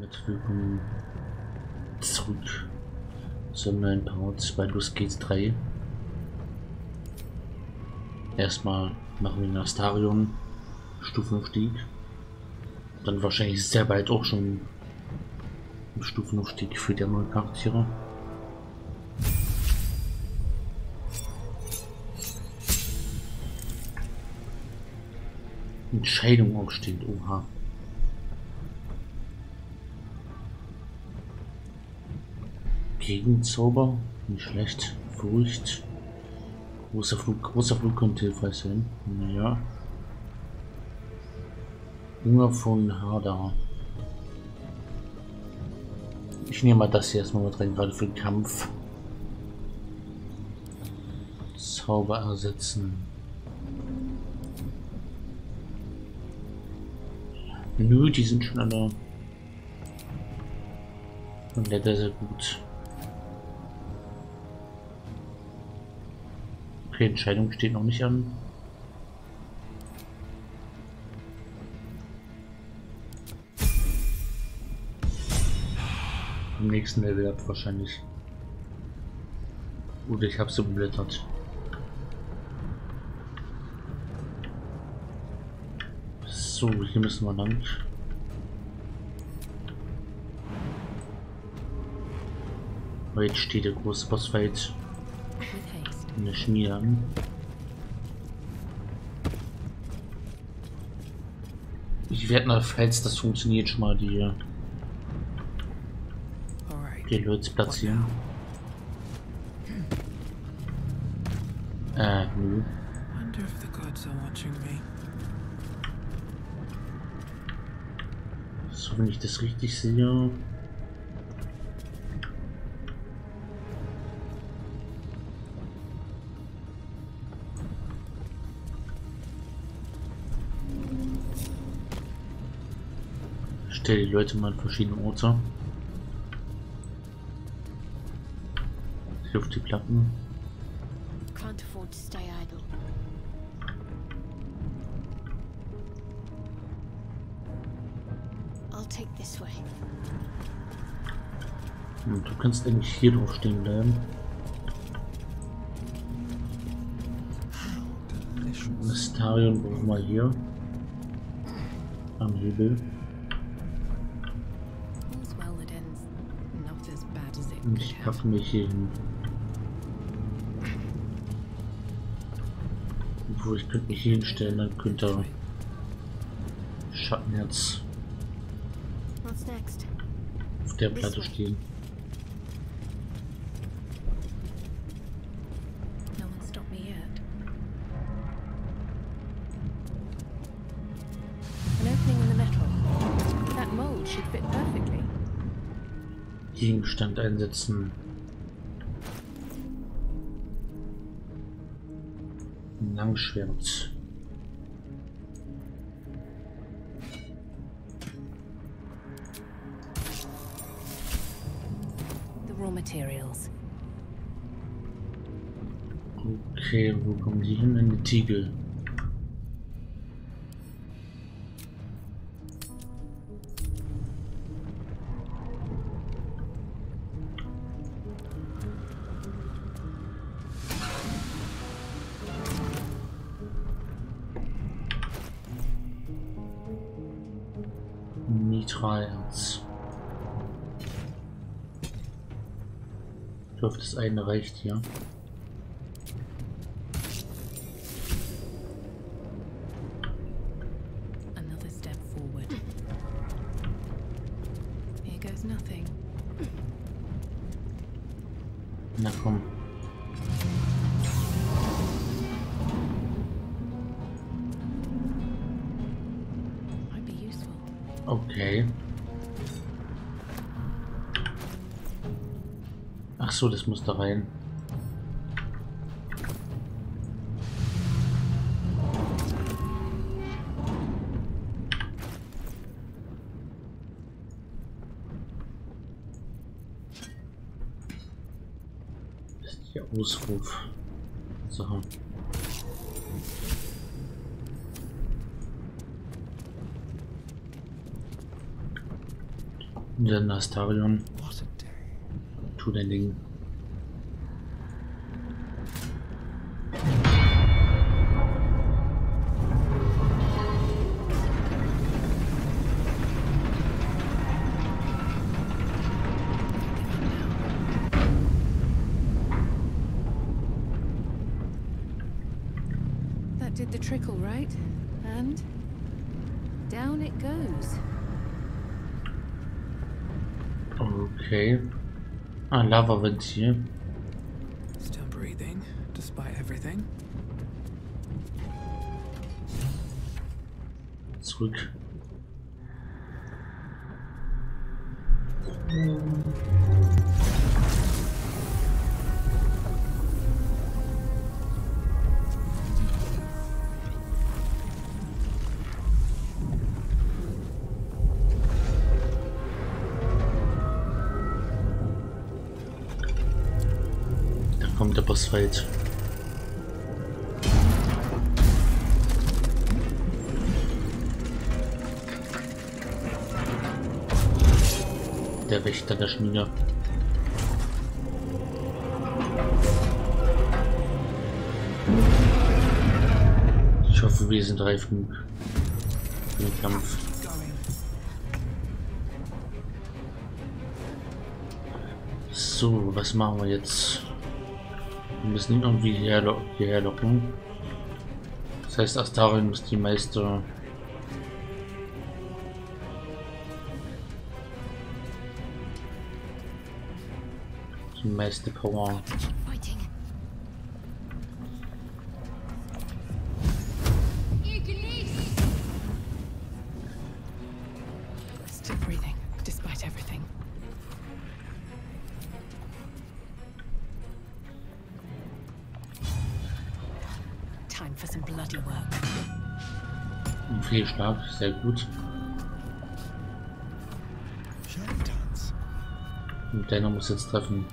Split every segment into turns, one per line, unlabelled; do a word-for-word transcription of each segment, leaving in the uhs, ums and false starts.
damit willkommen zurück zum neuen Part bei Baldur's Gate drei. Erstmal machen wir den Astarion Stufenaufstieg. Dann wahrscheinlich sehr bald auch schon ein Stufenaufstieg für die neuen Charaktere. Entscheidung aufsteht, oha. Gegenzauber, nicht schlecht. Furcht. Großer Flug, großer Flug könnte hilfreich sein. Naja. Hunger von Hadar. Ich nehme mal das hier erstmal mit rein, gerade für den Kampf. Zauber ersetzen. Nö, die sind schon alle. Und der sehr gut. Okay, Entscheidung steht noch nicht an. Im nächsten Level ab wahrscheinlich. Oder ich habe so umblättert. So, hier müssen wir lang. Jetzt steht der große Bossfight in der Schmiede an. Ich werde mal, falls das funktioniert, schon mal die, die Leute platzieren. Äh, nö. So, wenn ich das richtig sehe. Stell die Leute mal an verschiedene Orte. Hier auf die Platten.
Can't afford to stay idle. I'll take this way.
Und du kannst eigentlich hier drauf stehen bleiben. Astarion brauchen wir hier am Hebel. Und ich packe mich hier hin. Obwohl, ich könnte mich hier hinstellen, dann könnte Schattenherz auf der Platte stehen. Gegenstand einsetzen. Ein Langschwert.
The raw materials.
Okay, wo kommen die hin? In die Tiegel. Mitralherz. Ich hoffe, das eine reicht hier.
Another step forward. Here goes nothing.
Na komm. Okay. Ach so, das muss da rein. Das ist der Ausruf. So. Der Astarion.
What a day.
Tu dein Ding.
That did the trickle, right? And down it goes.
Okay. Ah, Lava-Ventil.
Still breathing, despite everything.
Zurück. Da kommt der Bossfight. Der Wächter der Schmiede. Ich hoffe, wir sind reif genug für den Kampf.
Going.
So, was machen wir jetzt? Wir müssen ihn irgendwie hierher, hierher locken. Das heißt, Astarion muss die meiste die meiste Power.
Fighting. Still breathing, despite everything. Time for some bloody work.
Ein Fehlschlag, sehr gut.
Shadow dance.
Und deiner muss jetzt treffen.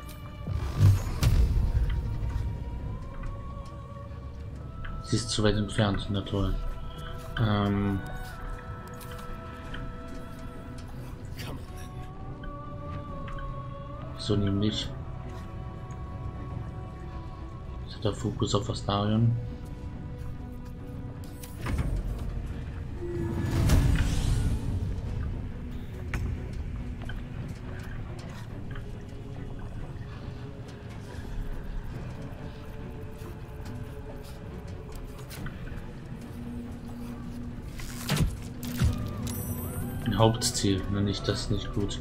Sie ist zu weit entfernt, na toll. Ähm,
Come on then.
so nämlich. Jetzt hat er Fokus auf Astarion. Hauptziel, nenne ich das nicht gut.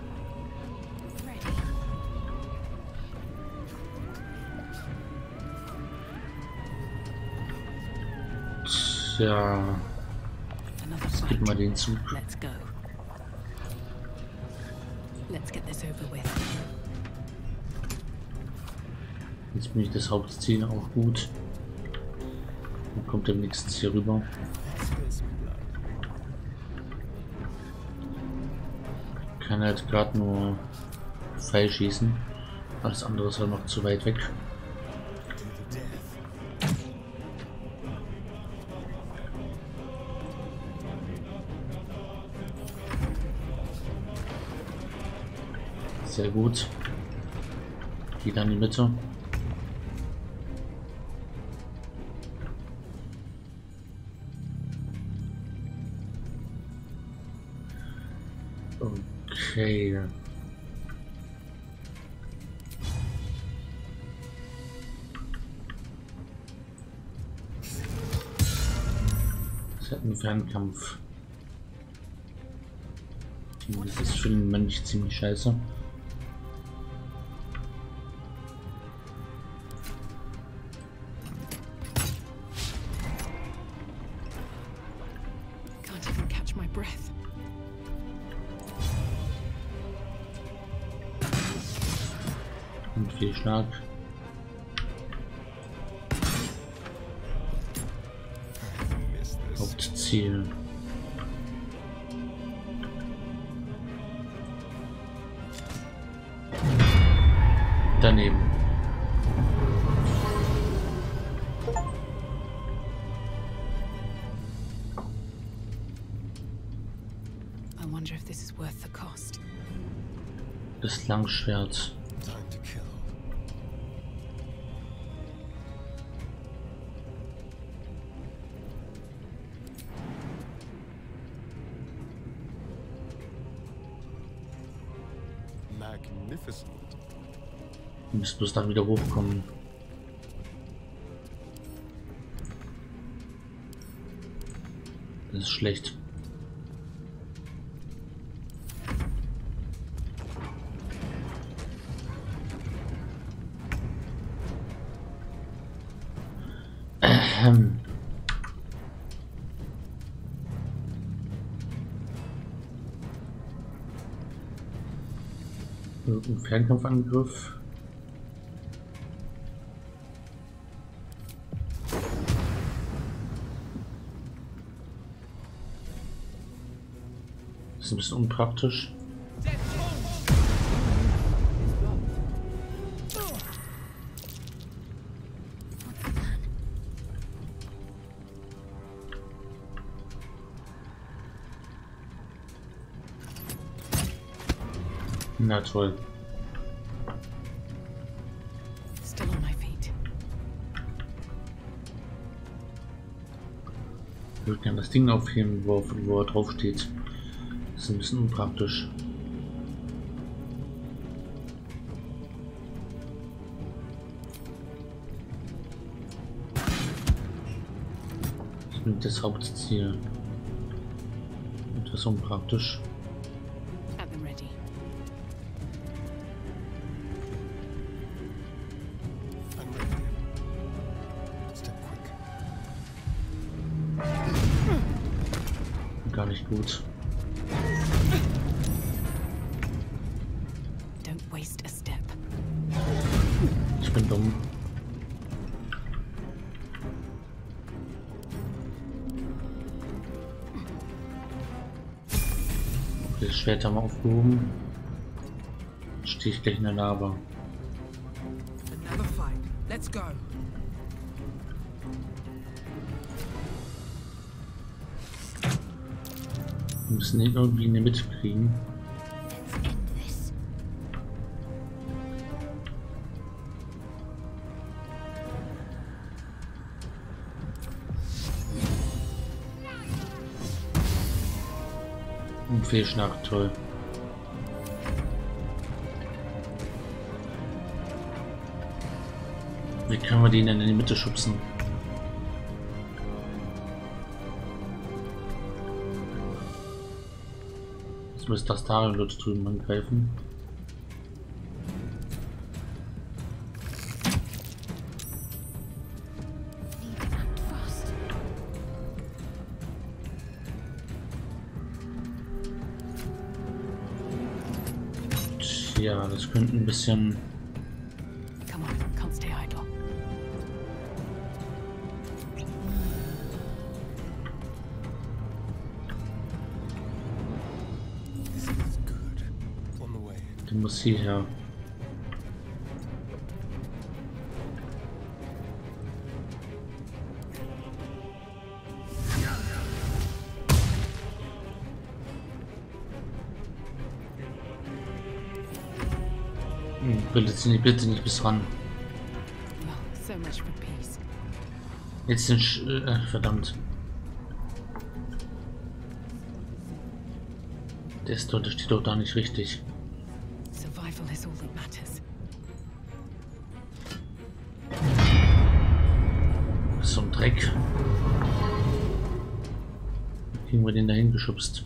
Tja,
Another
gib
fight.
mal den Zug.
Let's go. Let's get this over with.
Jetzt bin ich das Hauptziel auch gut. Dann kommt der nächste hier rüber.
Spill some blood.
Kann halt gerade nur Pfeil schießen. Alles andere ist halt noch zu weit weg.
To the death.
Sehr gut. Geht an die Mitte. Okay. Das hat einen Fernkampf. Das ist für den Mönch ziemlich scheiße.
Can't even catch my breath.
Und Fehlschlag.
Miss this.
Hauptziel. Daneben.
I wonder if this is worth the cost.
Das Langschwert.
Time to kill. Magnificent.
Du musst bloß dann wieder hochkommen. Das ist schlecht. Ähm. Ein Fernkampfangriff. Das ist ein bisschen unpraktisch. Na toll.
Still on my feet.
Ich würde gerne das Ding aufheben, wo, wo er drauf steht. Das ist ein bisschen unpraktisch. Das ist das Hauptziel. Etwas unpraktisch.
Have them ready.
I'm ready. Step quick.
Gar nicht gut.
Don't waste a step.
Ich bin dumm. Okay, das Schwert haben wir aufgehoben. Jetzt stehe ich gleich in der Lava.
Another fight. Let's go.
Wir müssen ihn irgendwie in die Mitte kriegen.
Let's end this.
Ein Fehlschlag, toll. Wie können wir den denn in die Mitte schubsen? Jetzt müsste das Tarion dort drüben angreifen. Ja, das könnte ein bisschen.
Come on, can't stay idle.
This is good. On the way.
Der muss hierher. Hm, bitte nicht, bitte nicht bis ran.
Well, so much for peace.
Jetzt den Sch äh, verdammt. Der ist dort, der steht doch da nicht richtig.
Survival is all that matters.
So ein Dreck. Wie kriegen wir den dahin geschubst?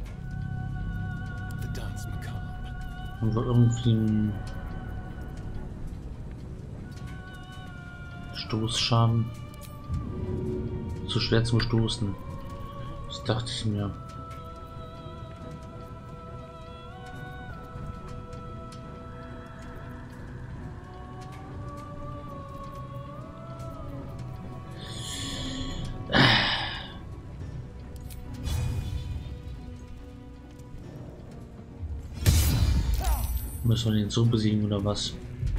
The dance macabre.
Haben wir irgendwie einen Stoßschaden? Zu schwer zum Stoßen. Das dachte ich mir. Müssen wir den so besiegen oder was?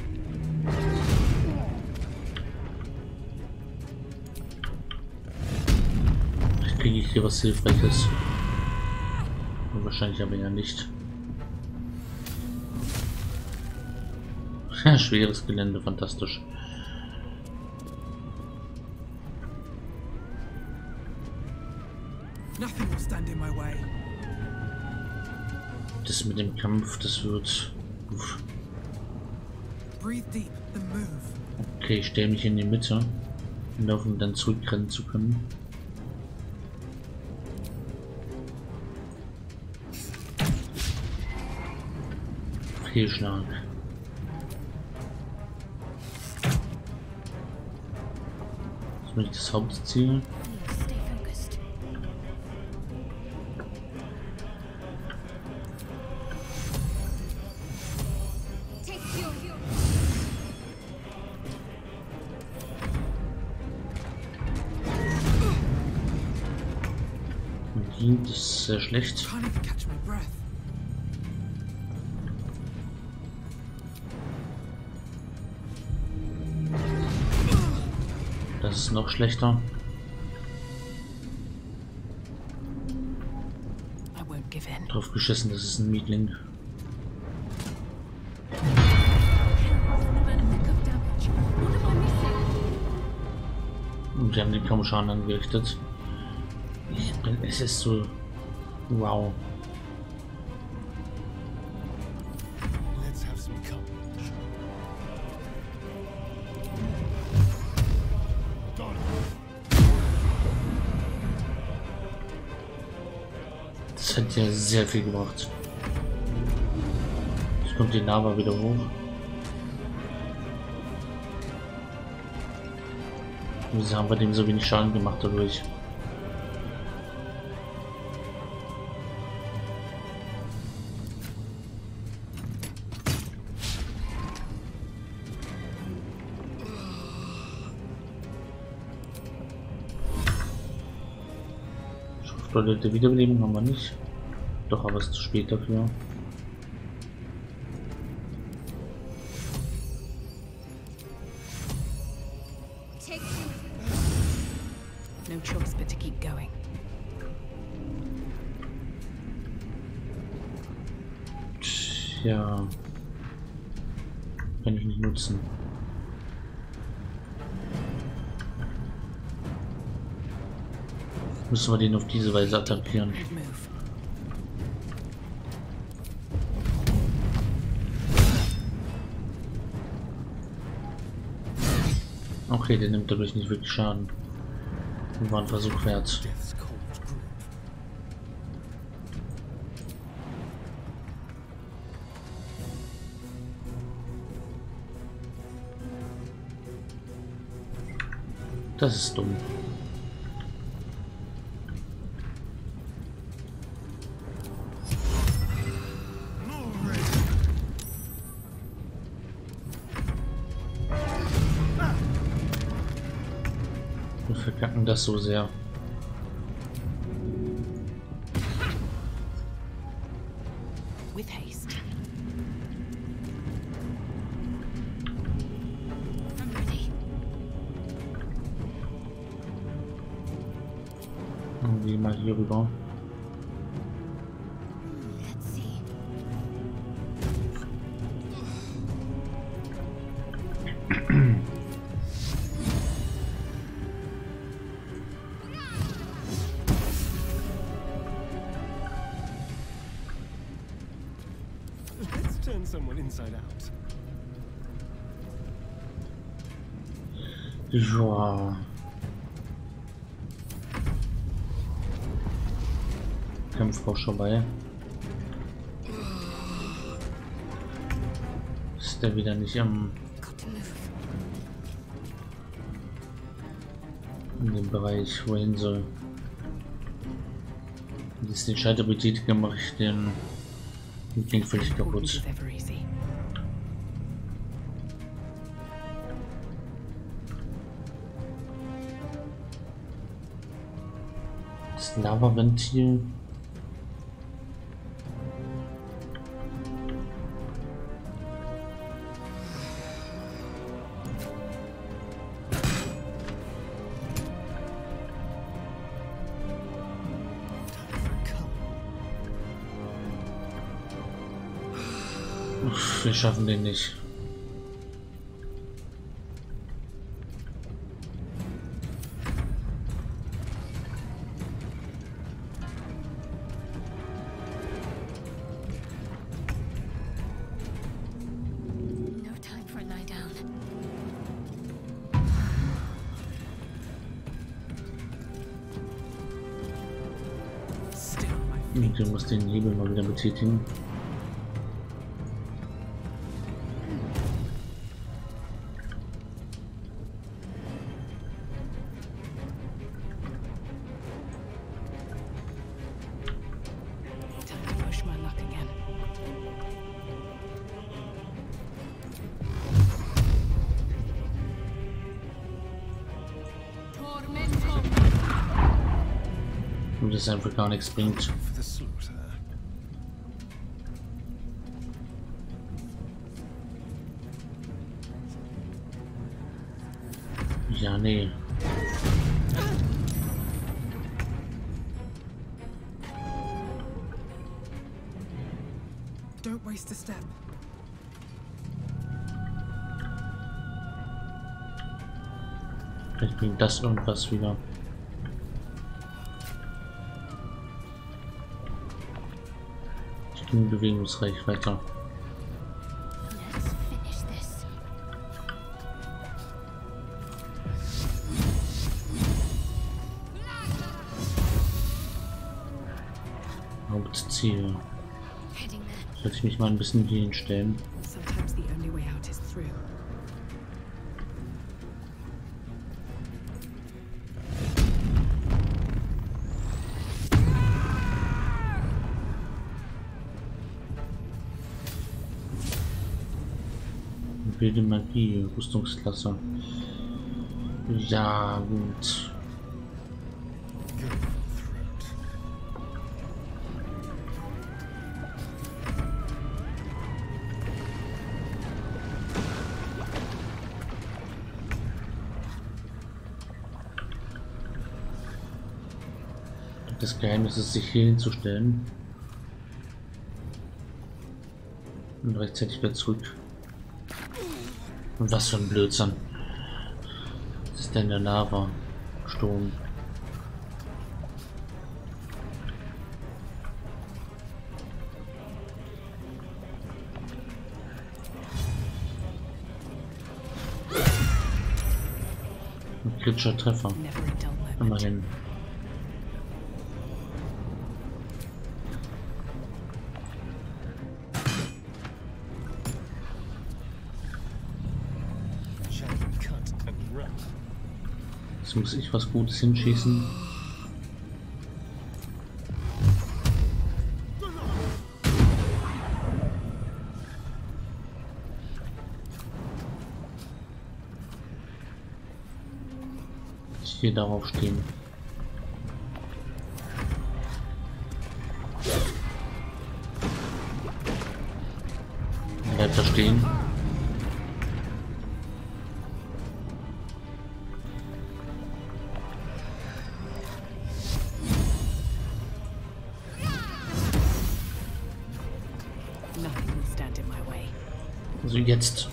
Vielleicht kriege ich hier was Hilfreiches. Wahrscheinlich aber ja nicht. Ja, schweres Gelände, fantastisch.
Nothing will stand in my way.
Das mit dem Kampf, das wird... Uff.
Breathe deep and move.
Okay, ich stelle mich in die Mitte, um dann zurückrennen zu können. Fehlschlag. Das ist nicht das Hauptziel.
Stay focused. Take fuel.
Die, das ist sehr schlecht.
Can't even catch my breath.
Das ist noch schlechter.
I won't give in.
Drauf geschissen, das ist ein Mietling. Und wir haben den kaum Schaden angerichtet. Ich bin, es ist so... Wow.
Let's have some calm.
Das hat ja sehr viel gebracht. Jetzt kommt die Lava wieder hoch. Wieso haben wir dem so wenig Schaden gemacht dadurch? Toilette Wiederbelebung haben wir nicht. Doch, aber es ist zu spät dafür.
No choice but to keep going.
Tja. Kann ich nicht nutzen. Müssen wir den auf diese Weise attackieren. Okay, der nimmt dadurch nicht wirklich Schaden. War ein Versuch wert.
Death's cold grip.
Das ist dumm. Wir verkacken das so sehr.
With haste. I'm ready.
Irgendwie mal hier rüber.
Let's see.
Let's turn someone inside out.
Ja. Kampfrausch vorbei. Ist der wieder nicht am
Got to move.
in dem Bereich, wohin soll. Wenn ich den Schalter betätige, mache ich den, den Kling völlig
Wouldn't
kaputt.
give ever easy.
Das Lava-Ventil. Uff, wir schaffen den nicht. Und du musst den Hebel mal wieder betätigen.
Time to push my luck again.
Und das einfach gar nichts bringt.
For the slaughter.
Ja, nee.
Don't waste a step.
Vielleicht bringt das irgendwas wieder. Ich bin Bewegungsreichweite.
Let's finish this.
Hauptziel.
Heading there.
Sollte ich mich mal ein bisschen hier hinstellen.
Sometimes the only way out is through.
Wilde Magie, Rüstungsklasse. Ja, gut.
Go for the throat.
Das Geheimnis ist, sich hier hinzustellen. Und rechtzeitig wieder zurück. Und was für ein Blödsinn. Was ist denn der Lava? Sturm. Ein kritischer Treffer.
Never a dull moment.
Immerhin.
Shall we cut and run?
Jetzt muss ich was Gutes hinschießen. Ich hier darauf stehen. Bleibt da stehen.
Nothing will stand in my way.
Also jetzt.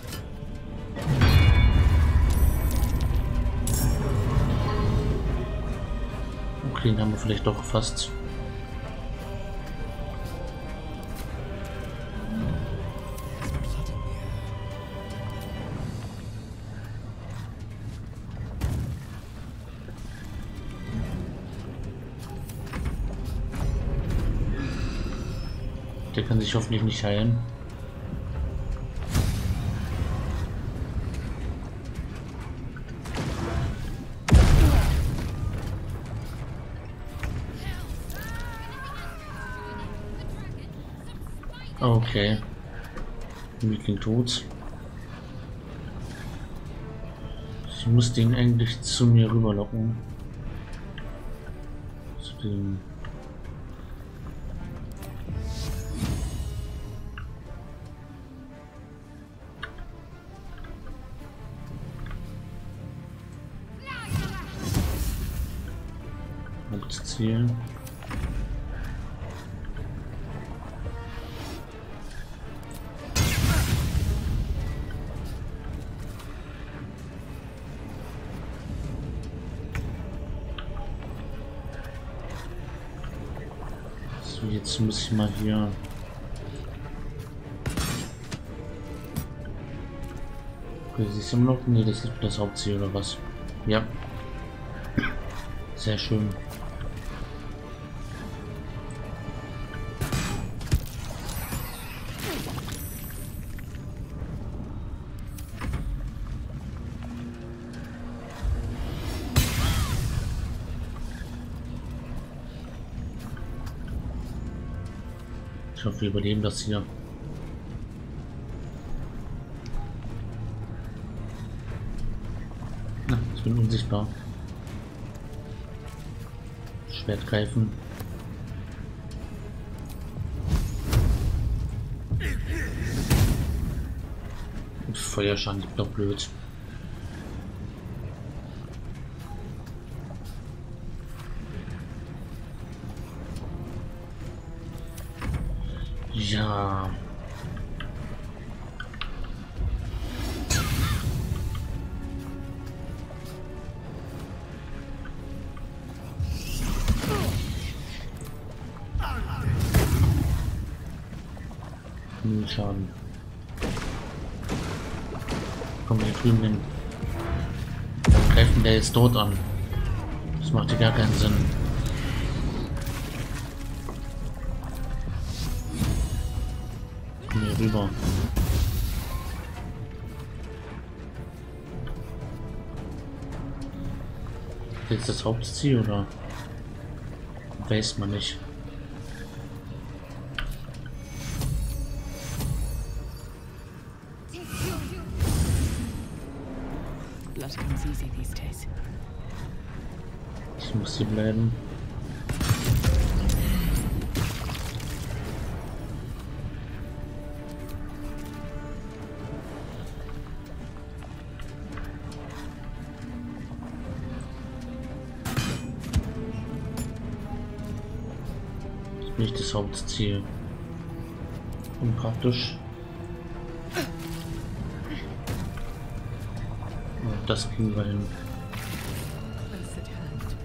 Okay, den haben wir vielleicht doch fast.
There's blood in the air.
Der kann sich hoffentlich nicht heilen. Okay. Meeting tot. Ich muss den eigentlich zu mir rüberlocken. Zu dem. Hauptziel. So, jetzt muss ich mal hier. Okay, sie ist immer noch. Nee, das ist das Hauptziel oder was? Ja. Sehr schön. Ich hoffe, wir überleben das hier. Na, ich bin unsichtbar. Schwert greifen. Feuerschaden, ich bin doch blöd. Ja. Null Schaden. Kommen wir hier drüben hin. Dann greifen der jetzt dort an. Das macht ja gar keinen Sinn. Kommen wir rüber. Jetzt das Hauptziel oder? Weiß man nicht.
Blood comes easy these days.
Ich muss hier bleiben. Das ist nicht das Hauptziel. Unpraktisch. Das kriegen wir hin.
Close at hand.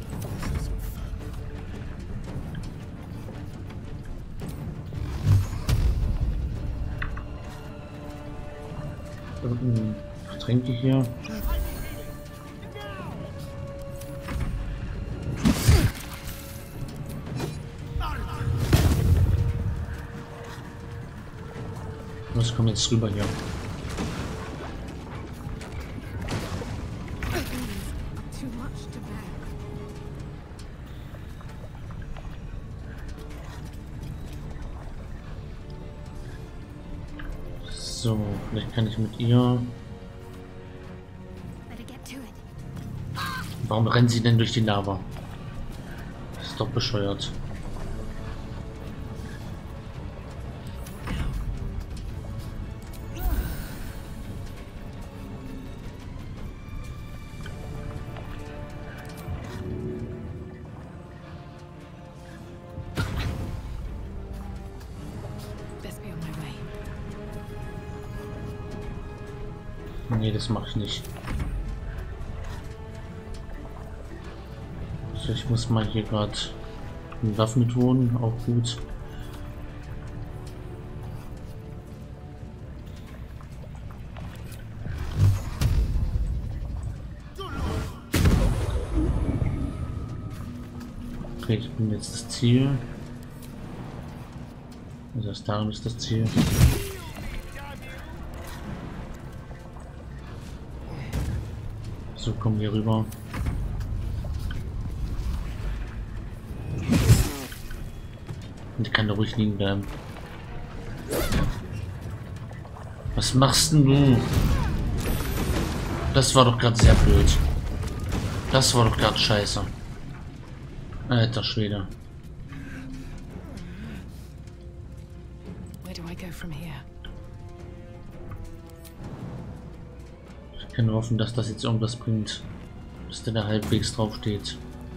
Irgendein Getränke hier. Was kommt jetzt rüber hier?
Too much to bear.
So, vielleicht kann ich mit ihr.
Better get to it.
Warum rennen sie denn durch die Lava? Das ist doch bescheuert.
Best be on my way.
Nee, das mache ich nicht. So, ich muss mal hier gerade Waffen tun, auch gut. Okay, ich bin jetzt das Ziel. Also das darum ist das Ziel. So, kommen wir rüber. Und ich kann da ruhig liegen bleiben. Was machst denn du? Das war doch gerade sehr blöd. Das war doch gerade scheiße. Alter Schwede.
Where do I go from here?
Ich kann hoffen, dass das jetzt irgendwas bringt. Dass der da halbwegs drauf steht.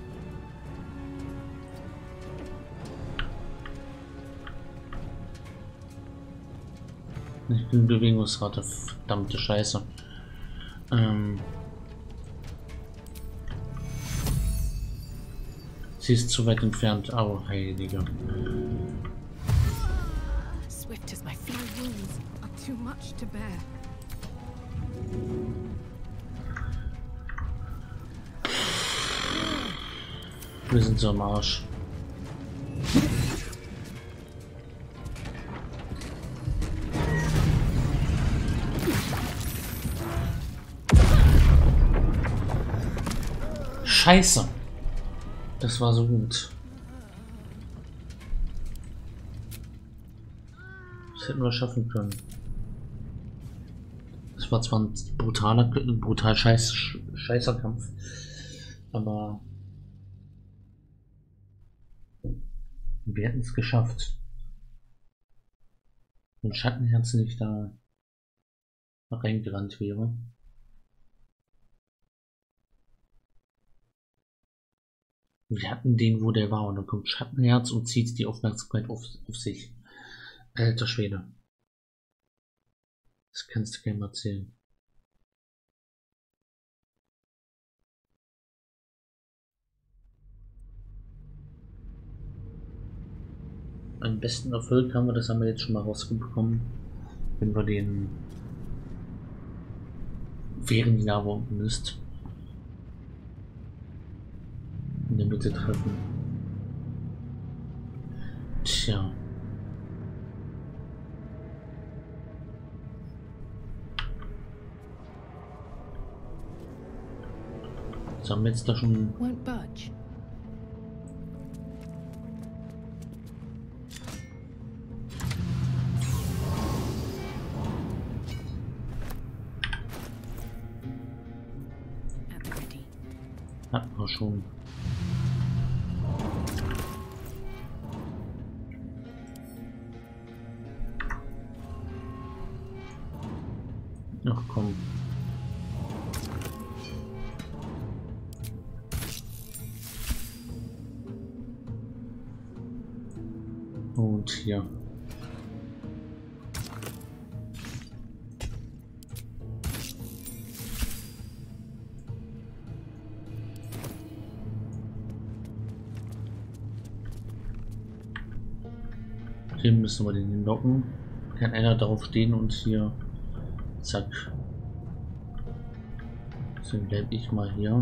Ich bin Bewegungsrate, verdammte Scheiße. Ähm Sie ist zu weit entfernt. Au, Heilige.
Swift as my feet.
My wounds are too much to bear.
Wir sind so am Arsch. Scheiße. Das war so gut. Das hätten wir schaffen können. Es war zwar ein brutaler, brutal scheiß, scheißer Kampf, aber wir hätten es geschafft. Wenn Schattenherz nicht da reingerannt wäre. Wir hatten den, wo der war, und dann kommt Schattenherz und zieht die Aufmerksamkeit auf, auf sich. Alter Schwede. Das kannst du gerne mal erzählen. Am besten Erfolg haben wir, das haben wir jetzt schon mal rausbekommen, wenn wir den während die Lava unten ist in der Mitte treffen. Tja. Das haben wir jetzt da schon.
Won't budge. At the ready.
Hatten wir schon. Ach komm. Und hier. Hier müssen wir den locken. Kann einer darauf stehen und hier. Zack. Deswegen bleibe ich mal hier.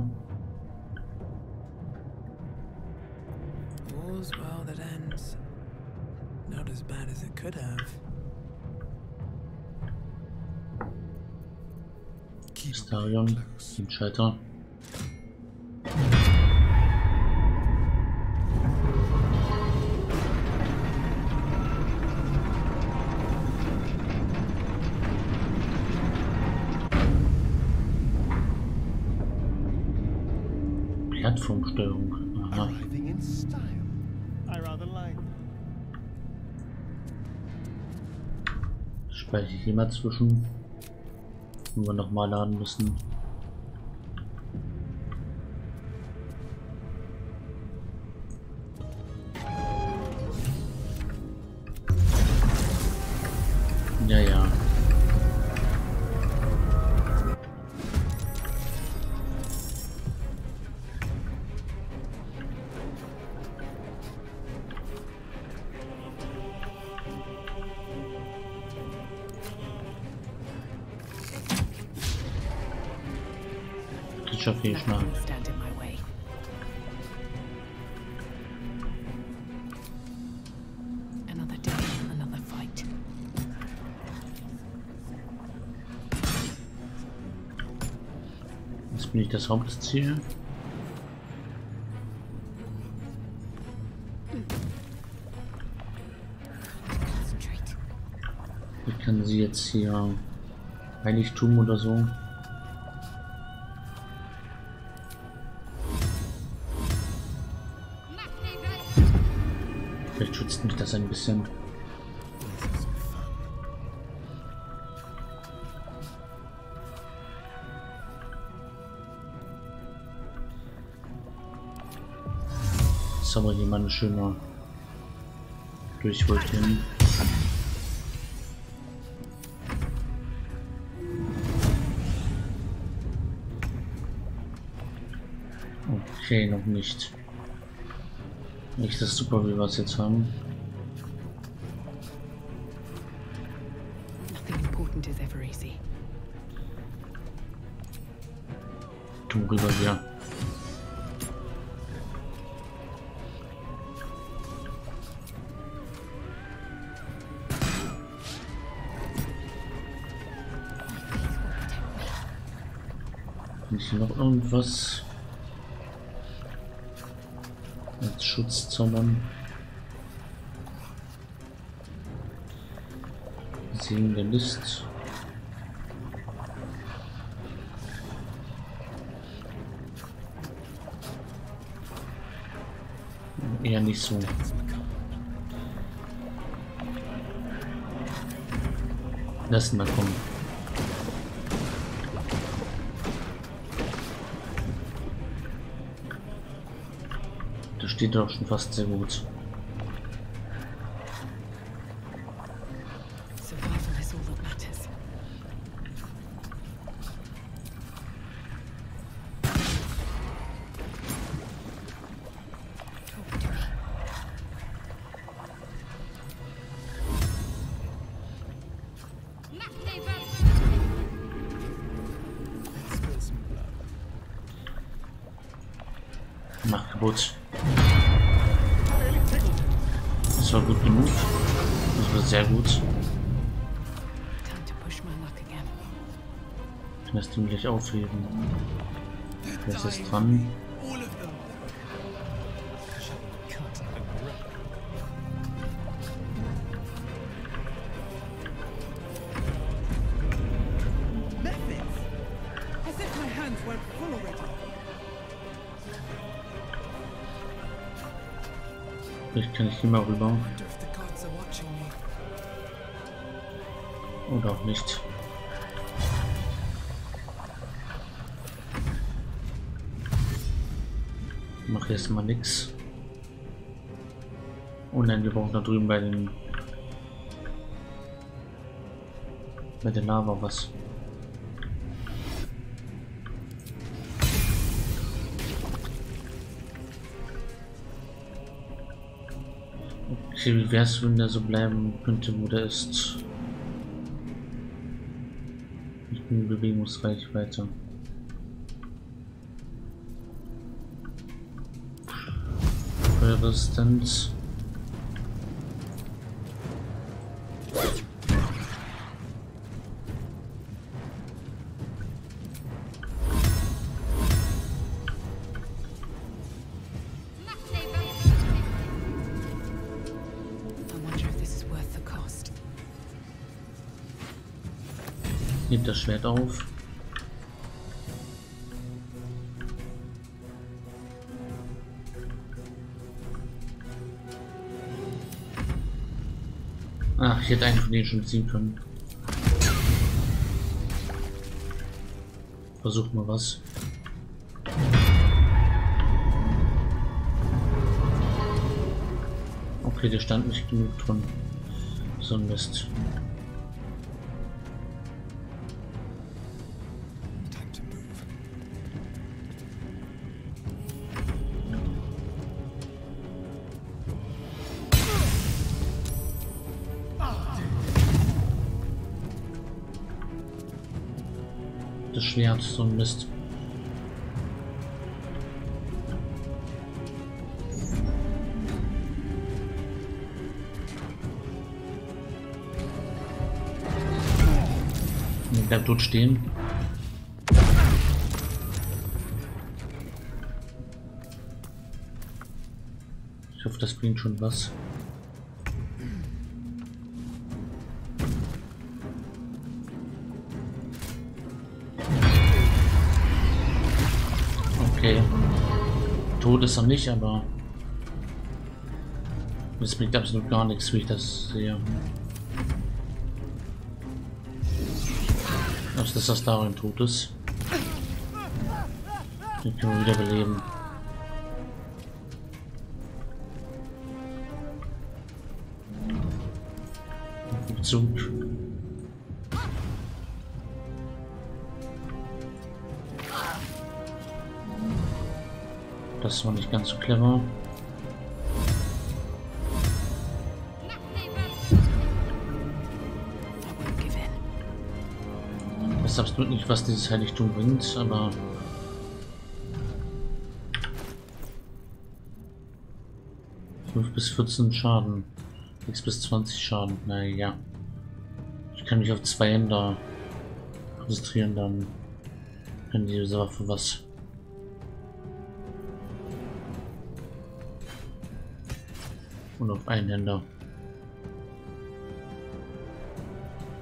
All's well that ends. Not as bad as it could have.
Keep
Stadion,
close.
den Schalter. Plattformsteuerung. Aha.
Arriving in style. I rather like.
Speichere ich hier mal zwischen. Wenn wir nochmal laden müssen. Ja, ja. Schaffe ich mal.
Nothing will stand in my way. Another day, another fight.
Jetzt bin ich das Hauptziel.
Concentrate.
Ich kann sie jetzt hier Heiligtum oder so. Vielleicht schützt mich das ein bisschen. Ist aber hier mal ein schöner Durchwurf hin. Okay, noch nicht. Nicht das super, wie wir es jetzt haben.
Nothing important is ever easy.
Komm rüber hier. Nicht noch irgendwas als Schutz, sondern Sehende List. Eher nicht so. Lass mal kommen. Das steht doch schon fast sehr gut.
Survival is all that matters. Talk to me.
Let's spill some blood.
Mach kaputt. Das war gut genug. Das war sehr gut.
Time to push my luck again.
Ich lasse den gleich aufheben. Das ist dran.
All of them. Shall we cut and run?
Methods! As if my hands weren't full already.
Vielleicht kann ich hier mal rüber.
Wonder if the gods are watching me.
Oder auch nicht. Ich mache jetzt mal nix. Oh nein, wir brauchen da drüben bei den bei der Lava was. Okay, wie wär's, wenn der so bleiben könnte, wo der ist? Ich bin in Bewegungsreichweite. Feuerresistenz.
I wonder if this is worth the cost.
Hebt das Schwert auf. Ach, ich hätte einen von denen schon ziehen können. Versuch mal was. Okay, der stand nicht genug drin. So ein Mist.
Time to move.
Das Schwert, so ein Mist. Und bleibt dort stehen. Ich hoffe, das bringt schon was. Okay. Tot ist er nicht, aber es bringt absolut gar nichts, wie ich das sehe. Also, dass das darin tot ist. Den können wir wieder beleben. Zug. Das war nicht ganz so clever. Ich weiß absolut nicht, was dieses Heiligtum bringt, aber fünf bis vierzehn Schaden, sechs bis zwanzig Schaden, naja. Ich kann mich auf zwei Händer konzentrieren, dann kann diese Waffe was. Und auf einen Händer.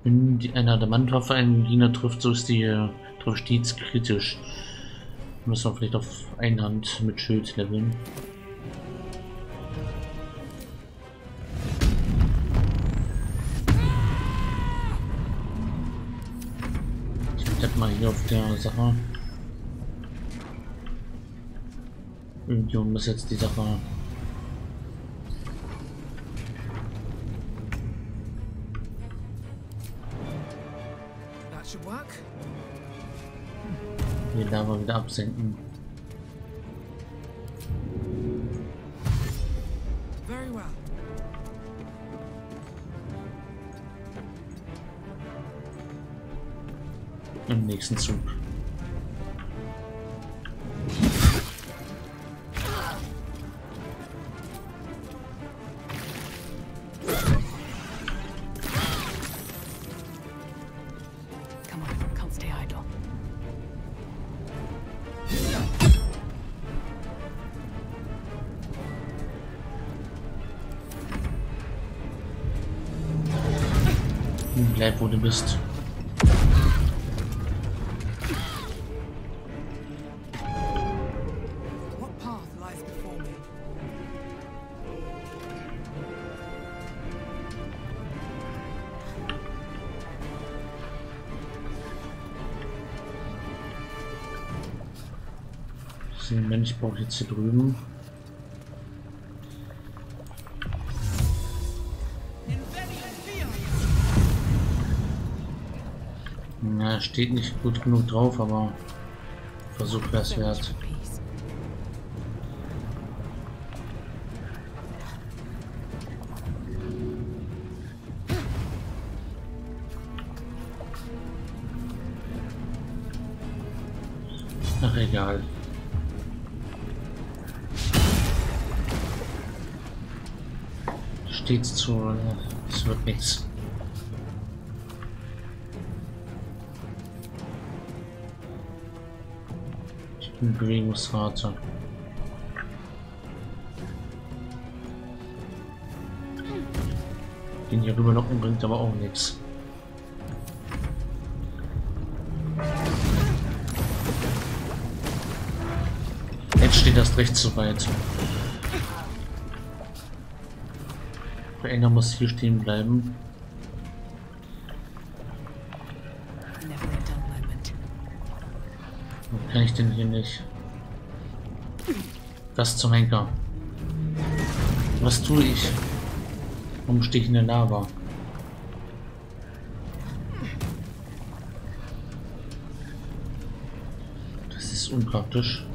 Wenn die, eine Adamantwaffe einen Gegner trifft, so ist die äh, trifft stets kritisch. Müssen wir vielleicht auf Einhand mit Schild leveln. Ich bleib mal hier auf der Sache. Irgendjemand muss jetzt die Sache.
That should work.
Die Lava wieder absenken.
Very well.
Im nächsten Zug.
Come on, can't stay idle.
Bleib, wo du bist.
What path lies before me?
Den Mensch brauche ich jetzt hier drüben. Na, steht nicht gut genug drauf, aber Versuch wäre es wert.
Peace.
Ach, egal. Steht's zu, es wird nichts. Ich bin Bewegungsrate. Den hier rüber locken bringt aber auch nichts. Jetzt steht das recht so weit. Einer muss hier stehen bleiben.
Never a dull moment.
Warum kann ich denn hier nicht? Was zum Henker? Was tue ich? Warum stehe ich in der Lava? Das ist unpraktisch.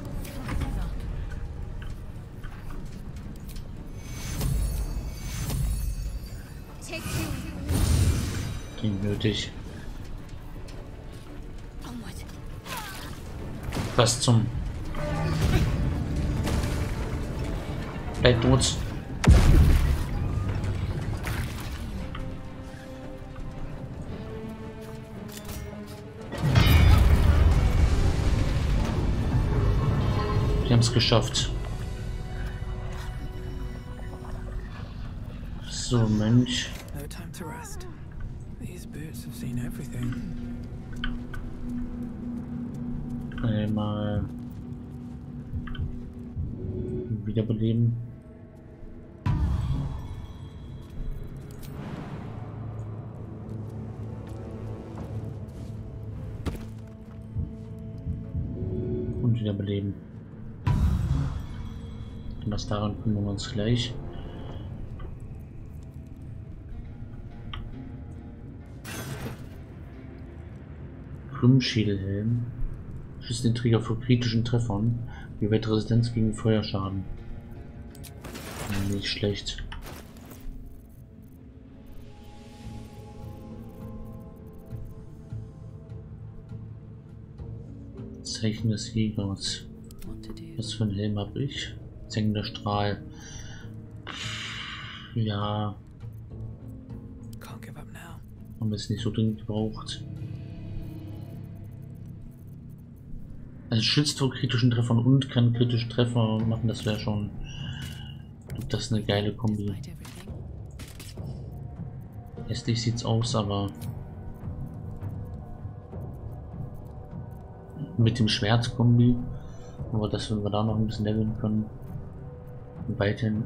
Nötig. Was zum? Bleib tot. Wir haben es geschafft. So, Mensch.
No time to rest. These boots have seen everything.
Einmal wiederbeleben. Und wiederbeleben. Und das daran kümmern wir uns gleich. Schwimmschädelhelm. Schützt den Träger vor kritischen Treffern. Gewährt Resistenz gegen Feuerschaden. Nicht schlecht. Zeichen des Jägers.
What to do?
Was für ein Helm habe ich? Sengender Strahl. Ja,
Can't give up now.
haben wir es nicht so dringend gebraucht. Also schützt vor kritischen Treffern und kann kritische Treffer machen, das wäre schon. Das ist eine geile Kombi.
Despite everything.
Hässlich sieht's aus, aber mit dem Schwertkombi, aber das, wenn wir da noch ein bisschen leveln können, weiterhin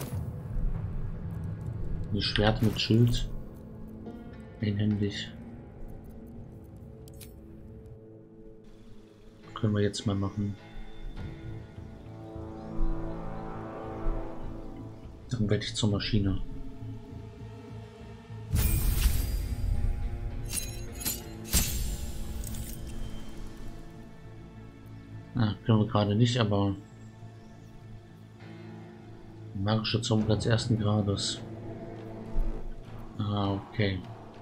die Schwert mit Schild einhändig. Können wir jetzt mal machen. Dann werde ich zur Maschine. Ah, können wir gerade nicht, aber magischer Zauberplatz ersten Grades. Ah, okay.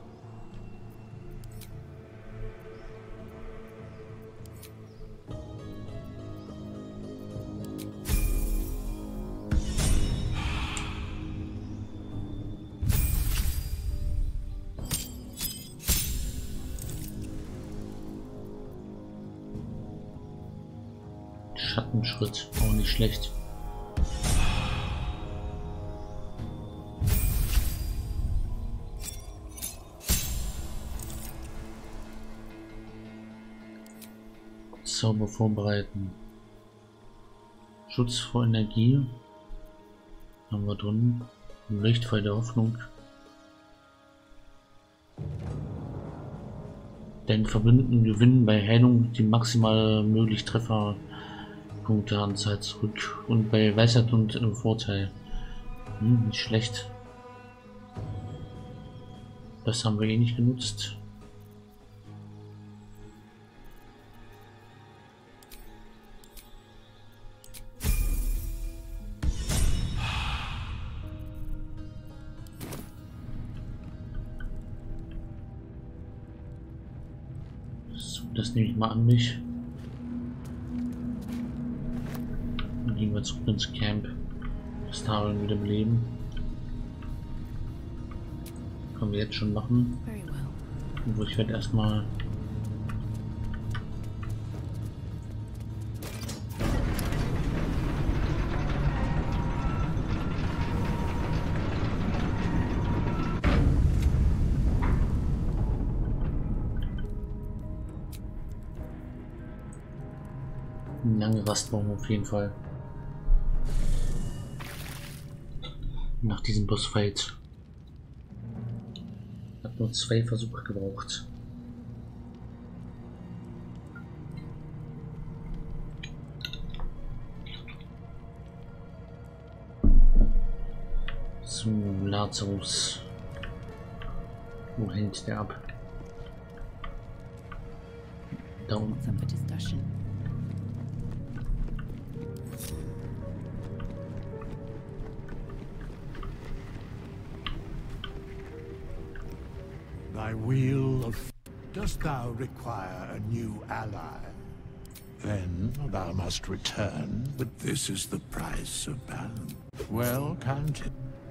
Schattenschritt, auch nicht schlecht. Zauber vorbereiten. Schutz vor Energie haben wir drin. Lichtfall der Hoffnung. Deine Verbündeten gewinnen bei Heilung die maximal mögliche Trefferpunkteanzahl zurück und bei Weisheit und im Vorteil. Hm, nicht schlecht. Das haben wir eh nicht genutzt. Das nehme ich mal an mich. Dann gehen wir zurück ins Camp. Das Tarn wieder beleben. Können wir jetzt schon machen. Wo ich werde erstmal eine lange Rast brauchen wir auf jeden Fall. Nach diesem Bossfight. Hat nur zwei Versuche gebraucht. So, Lazarus. Wo hängt der ab? Da unten.
Thy wheel of... Dost thou require a new ally? Then thou must return, but this is the price of balance. Well counted.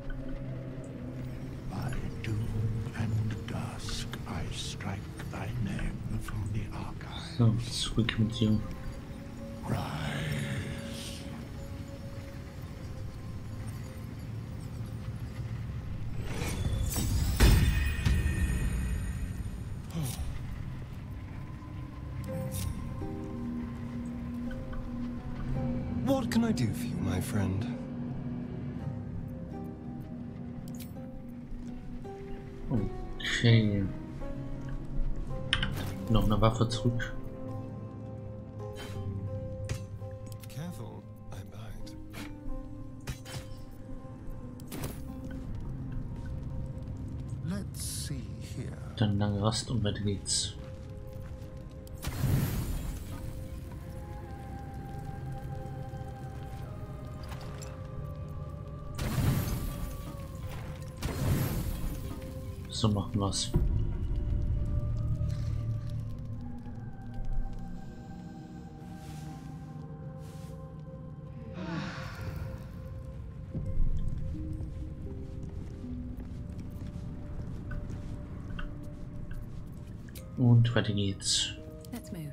By doom and dusk I strike thy name from the archive.
So, zurück mit dir.
Rise.
What can I do for you, my friend?
Okay. Noch eine Waffe zurück.
Careful, I'm behind.
Let's see here.
Dann lange Rast und weiter geht's. So machen wir's. Und weiter geht's.
Let's move.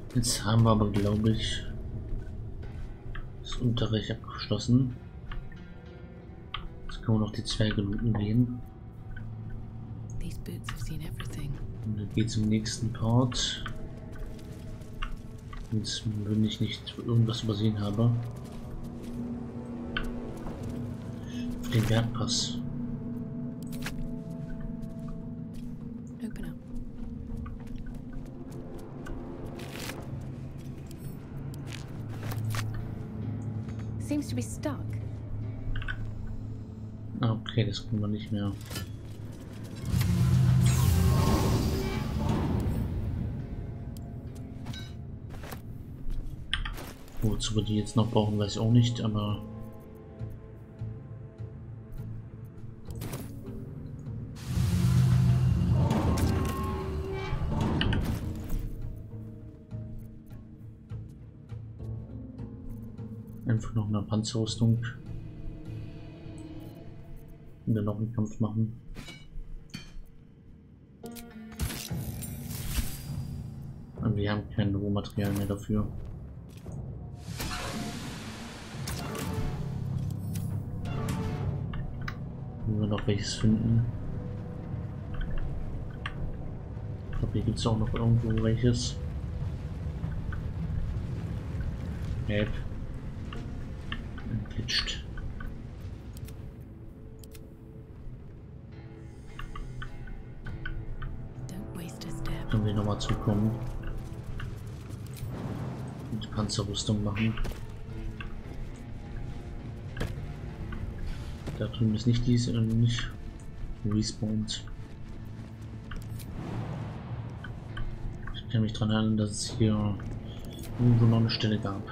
Jetzt haben wir aber, glaube ich, das Unterreich abgeschlossen. Jetzt können wir noch die Zwerge looten gehen.
These boots have seen everything.
Und dann geht zum nächsten Part. Jetzt, wenn ich nicht irgendwas übersehen habe. Auf den Bergpass.
Open up. Seems to be stuck.
Ah, okay, das können wir nicht mehr. Wozu wir die jetzt noch brauchen, weiß ich auch nicht, aber einfach noch eine Panzerrüstung und dann noch einen Kampf machen. Und wir haben kein Rohmaterial mehr dafür. Wenn wir noch welches finden. Ich glaube, hier gibt es auch noch irgendwo welches. Gelb. Entglitscht.
Don't waste a step.
Können wir nochmal zukommen. Und die Panzerrüstung machen. Da drüben ist nicht dies und nicht respawned. Ich kann mich daran erinnern, dass es hier irgendwo noch eine Stelle gab.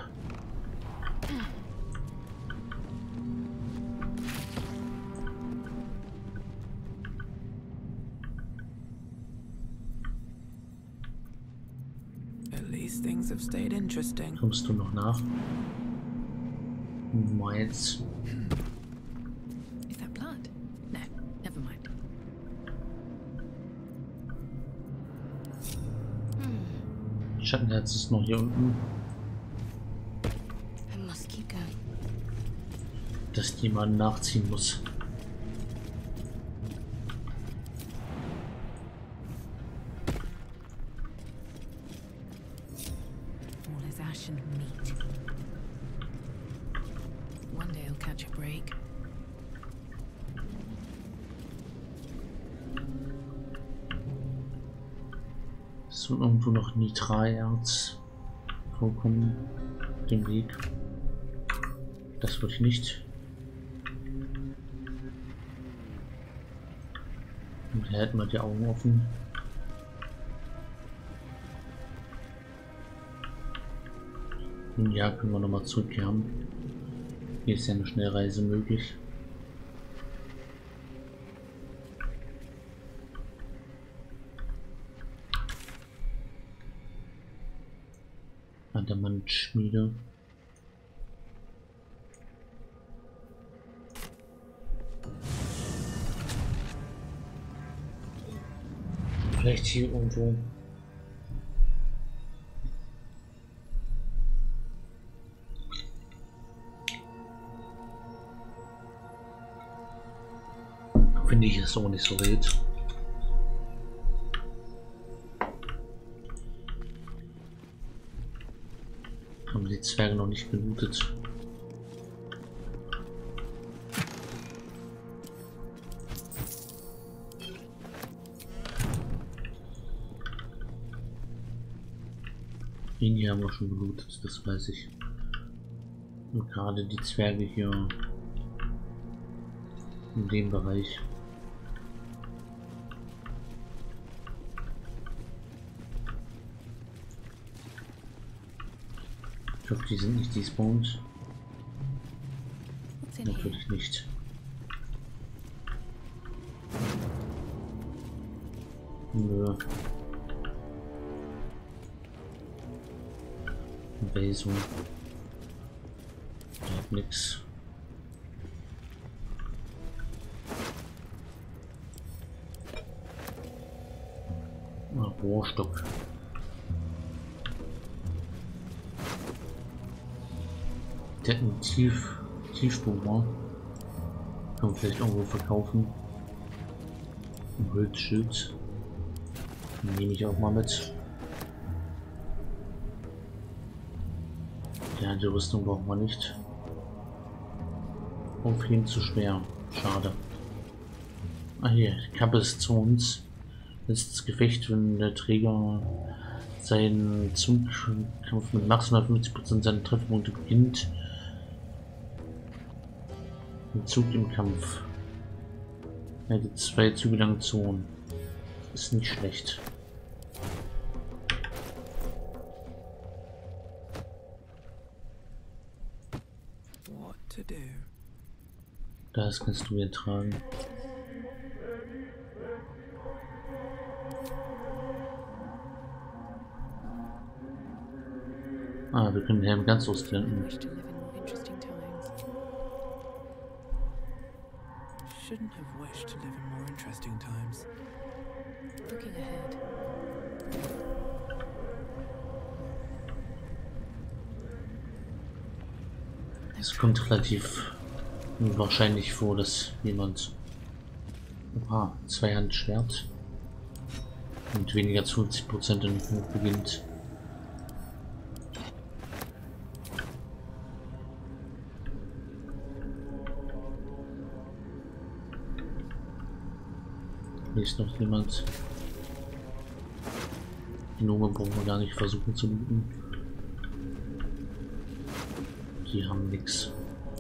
At least things have stayed interesting.
Kommst du noch nach? Miles.
Is that blood? No, never mind.
Schattenherz ist noch hier unten.
I must keep going.
Dass jemand nachziehen muss.
All is ash and meat. One day I'll catch a break.
Es wird irgendwo noch Nitralerz vorkommen. Den Weg. Das würde ich nicht. Und hier hätten wir die Augen offen. Nun ja, können wir nochmal zurückkehren. Hier ist ja eine Schnellreise möglich. Adamantschmiede. Vielleicht hier irgendwo. Finde ich es auch nicht so wild. Haben die Zwerge noch nicht gelootet. Die haben wir schon gelootet, das weiß ich. Und gerade die Zwerge hier in dem Bereich. Ich hoffe, die sind nicht despawned.
What's in here?
Natürlich nicht. Nö. Basel. Da hat nix. Ah, Rohrstock. Der hat einen Tief, Tiefbohrer. Kann man vielleicht irgendwo verkaufen. Ein Holzschild. Nehme ich auch mal mit. Ja, die Rüstung braucht man nicht. Aufheben zu schwer. Schade. Ah hier, die Kappe ist zu uns. Letztes Gefecht, wenn der Träger seinen Zugkampf mit maximal fünfzig Prozent seiner Trefferpunkte beginnt. Ein Zug im Kampf. Er hat zwei Züge lang Zonen. Ist nicht schlecht.
What to do?
Das kannst du mir tragen. Ah, wir können den Helm ganz ausblenden.
Wish to live in more interesting times.
Shouldn't have wished to live in more interesting times.
Looking ahead.
Es kommt relativ wahrscheinlich vor, dass jemand ah, Zweihandschwert und weniger als fünfzig Prozent im Buch beginnt. Hier ist noch jemand. Die Nummer brauchen wir gar nicht versuchen zu looten. Die haben nichts.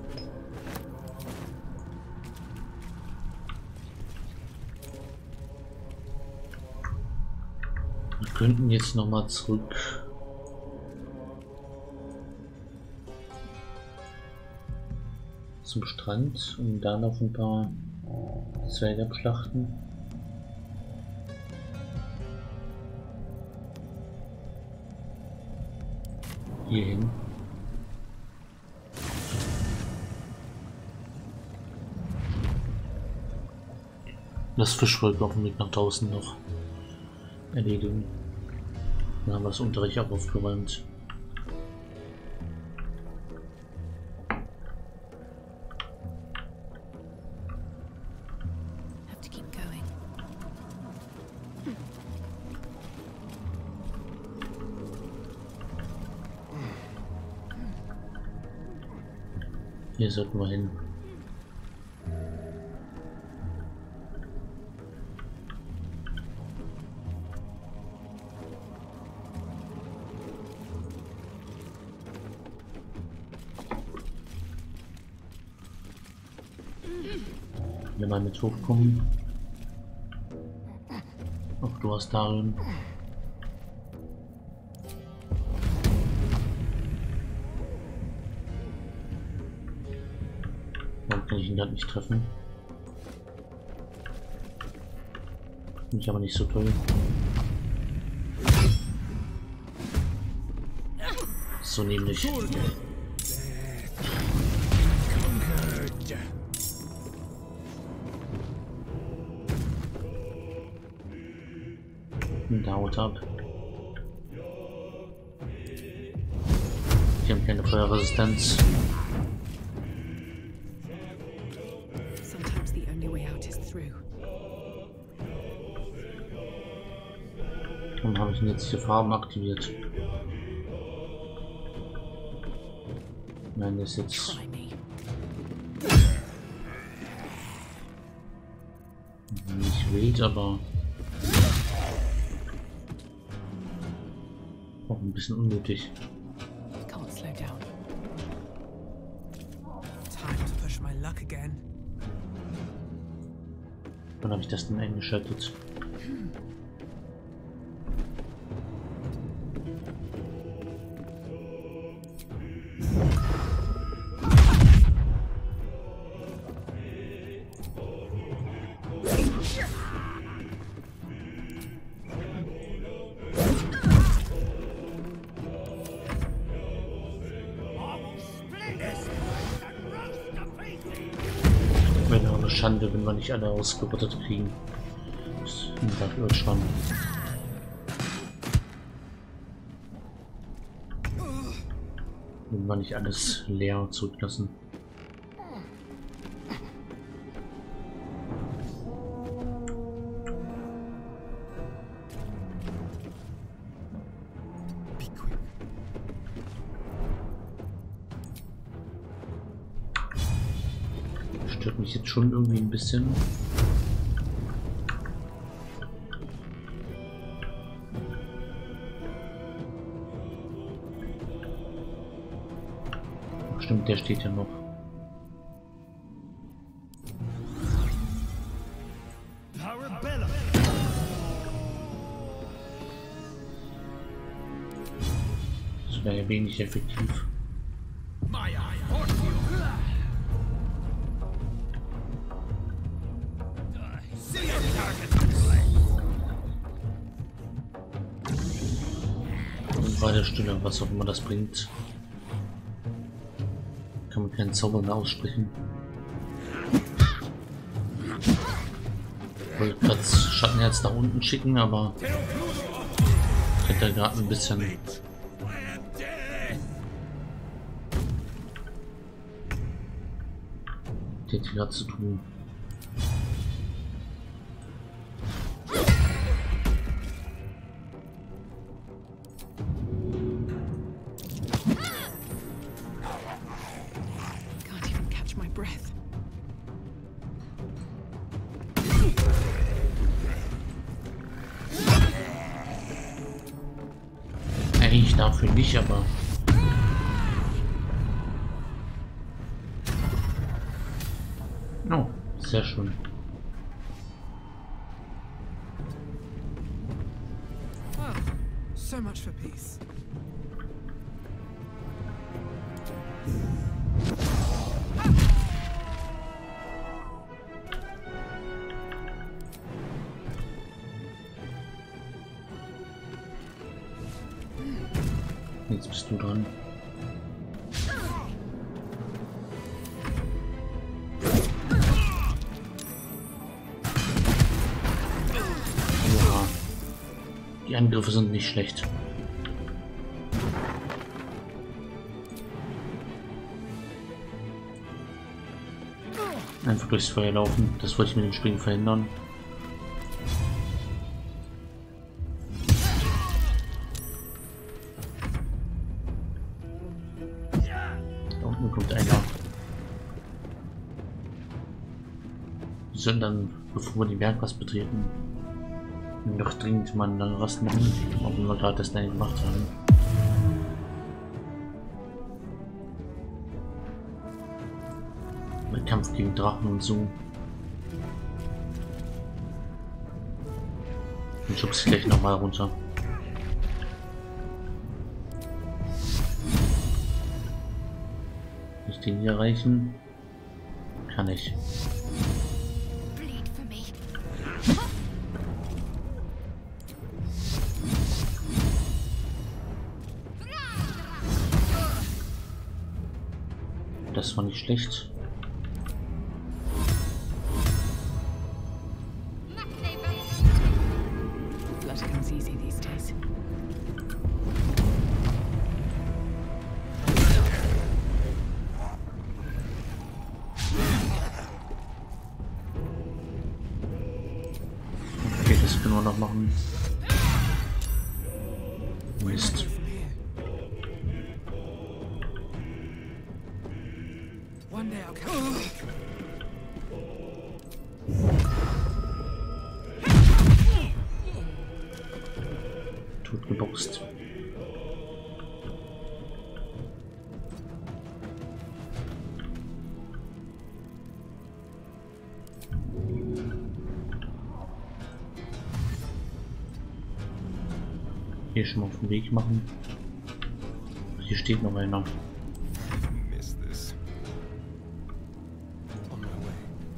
Wir könnten jetzt noch mal zurück zum Strand und da noch ein paar Zwerge abschlachten. Hierhin. Das Fischvolk auf dem Weg nach draußen noch erledigen. Dann haben wir das Unterricht auch aufgeräumt.
Have to keep going.
Hier sollten wir hin. Hier mal mit hochkommen. Auch du hast darin. Warum kann ich ihn gerade nicht treffen? Finde ich aber nicht so toll. So nämlich. Da haut ab. Die haben keine Feuerresistenz.
Sometimes the only way out is through.
Warum habe ich denn jetzt die Farben aktiviert? Nein, das ist jetzt
Try me.
nicht wild, aber auch ein bisschen unnötig.
Can't slow down.
Time to push my luck again.
Wann habe ich das denn eingeschaltet? Wäre auch eine Schande, wenn wir nicht alle ausgerottet kriegen. Das dafür schon. wenn wir nicht alles leer zurücklassen.
Be quick.
Stört mich jetzt schon irgendwie ein bisschen. Stimmt, der steht ja noch. Das wäre ja wenig effektiv. Und war der Stille, was auch immer das bringt. Kann man keinen Zauber mehr aussprechen. Ich wollte gerade Schattenherz nach unten schicken, aber hat er gerade ein bisschen tätiger zu tun.
Can't even catch my breath.
Eigentlich dafür nicht, aber oh, sehr schön.
Ah, so much for peace.
Jetzt bist du dran. Oha. Die Angriffe sind nicht schlecht. Einfach durchs Feuer laufen. Das wollte ich mit dem Springen verhindern. Da unten kommt einer. Wir sollen dann, bevor wir die Bergpass betreten, noch dringend mal einen Rast machen, ob wir gerade das dann gemacht haben. Mit Kampf gegen Drachen und so. Und schubst gleich nochmal runter. Nicht den hier erreichen? Kann ich.
Bleed for me.
Das war nicht schlecht.
Blood comes easy these days.
Okay, das können wir noch machen. Mist.
One day I'll come.
Tot geboxt. Hier schon mal auf den Weg machen. Hier steht noch einer.
Miss this. On my way.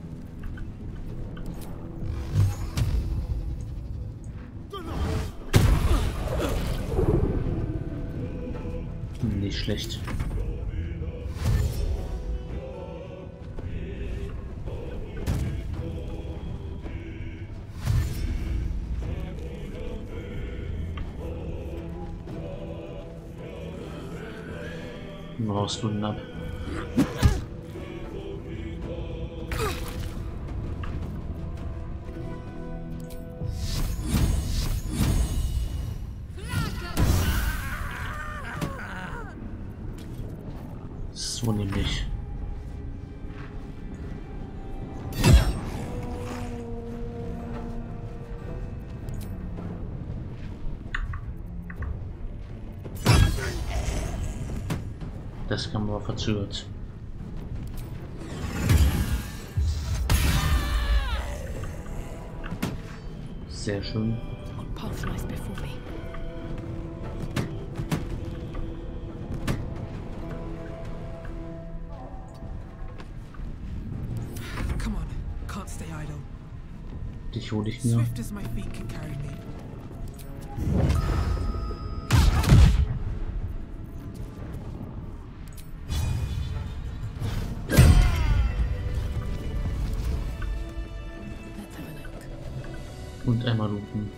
Nicht schlecht. Dann haust du ihn ab. So nämlich. Das kann man verzögert. Sehr schön.
What path lies before me?
Come on, can't stay idle.
Dich hole ich mir.
Swift as my feet can carry me.
Let's have a look.
Und einmal looten.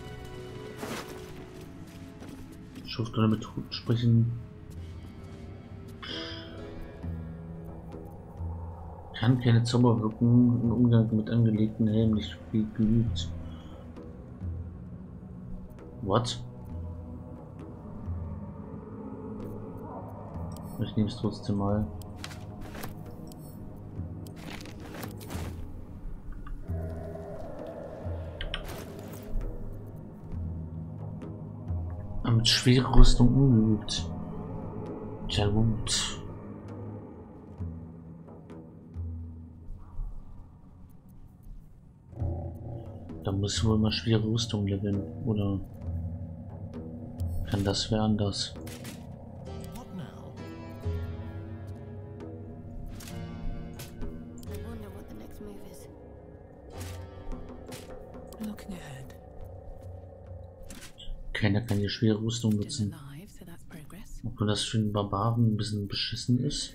Schrift oder mit sprechen. Kann keine Zauber wirken. Im Umgang mit angelegten Helmen nicht viel geübt. What? Ich nehme es trotzdem mal. Mit schwerer Rüstung ungeübt. Tja gut. Da müssen wir mal schwere Rüstung leveln, oder kann das wer anders?
What now?
I wonder what the next move is.
Looking ahead.
Keiner kann die schwere Rüstung
Still
nutzen.
alive, so that's progress.
Obwohl das für den Barbaren ein bisschen beschissen ist.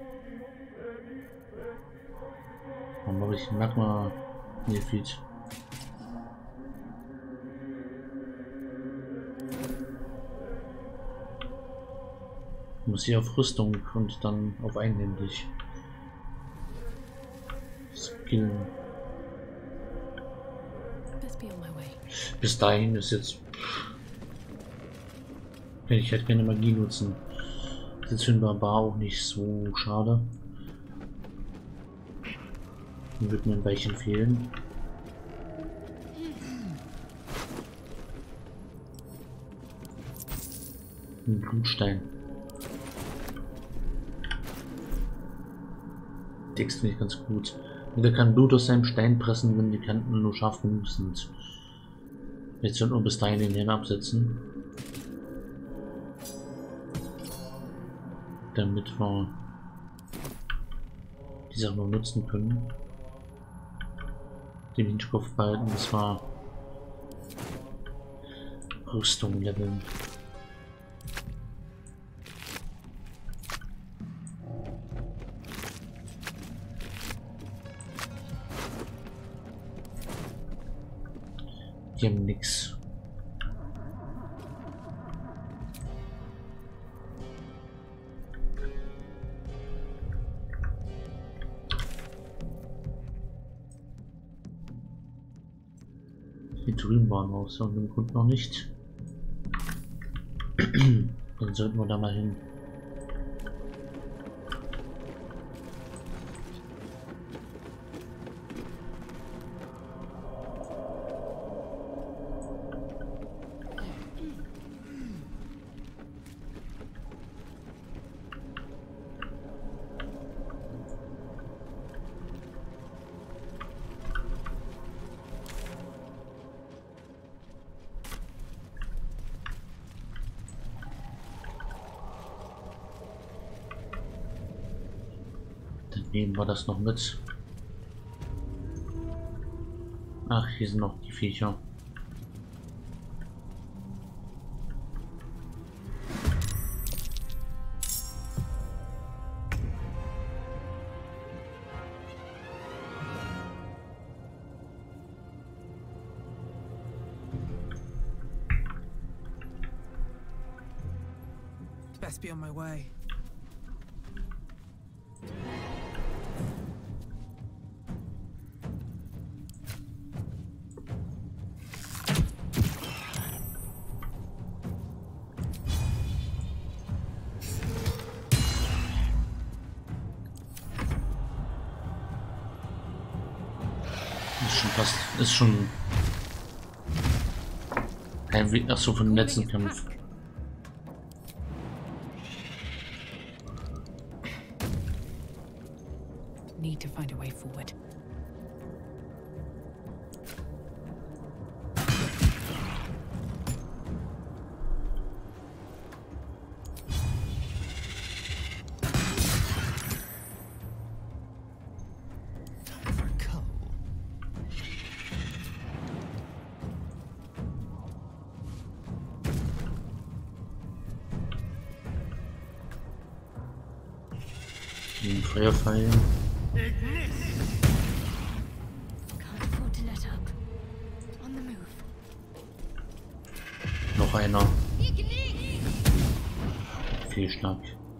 Warum habe ich Magma Nephit? Muss hier auf Rüstung und dann auf einhändig. Skillen.
Best be on my way.
Bis dahin ist jetzt. Kann ich halt keine Magie nutzen. Das ist für den Barbar auch nicht so schade. Dann wird mir ein Weilchen fehlen. Ein Blutstein. Text finde ich ganz gut. Jeder kann Blut aus seinem Stein pressen, wenn die Kanten nur scharf genug sind. Jetzt wird nur bis dahin den Helm absetzen. Damit wir die Sache noch nutzen können. Den Hinterkopf behalten, das war Rüstung leveln. Die haben nix. Hier drüben waren wir aus irgendeinem Grund noch nicht. Dann sollten wir da mal hin. Nehmen wir das noch mit. Ach, hier sind noch die Viecher.
Best be on my way.
schon fast. Ist schon. Hä, wie, ach so, von dem letzten Kampf.
Need to find a way forward.
Time for coal.
Den Feuerpfeil.
Can't afford to let up. On the move.
Noch einer. Fehlschlag.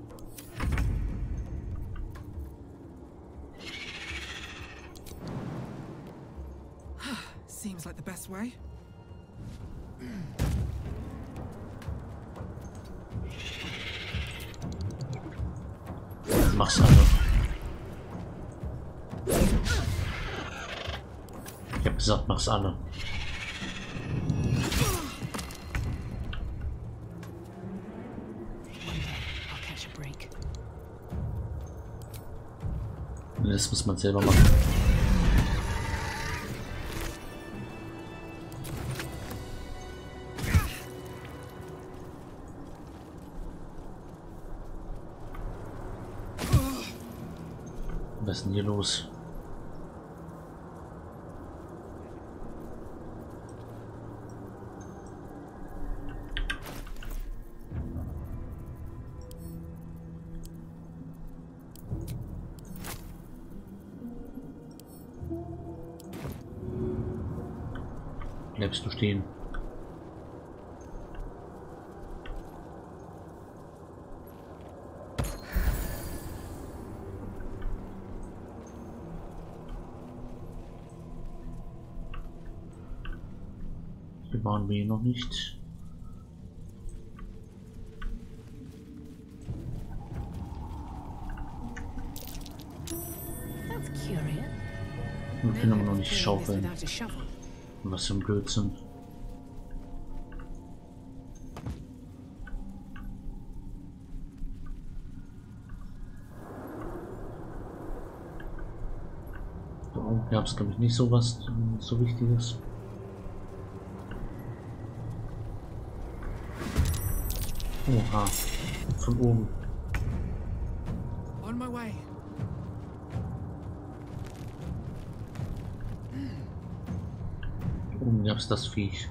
Seems like the best way.
Mach's alle. Ich hab gesagt, mach's alle.
I'll catch a break.
Das muss man selber machen. Was ist denn hier los? Bleibst du stehen? Hier waren wir noch nicht.
That's curious.
Wir können aber noch nicht
Clear this
schaufeln.
without a shovel.
Was für ein Blödsinn. Da oben gab es, glaube ich, nicht so was so Wichtiges. Oha, von oben.
On my way.
Oben gab es das Viech.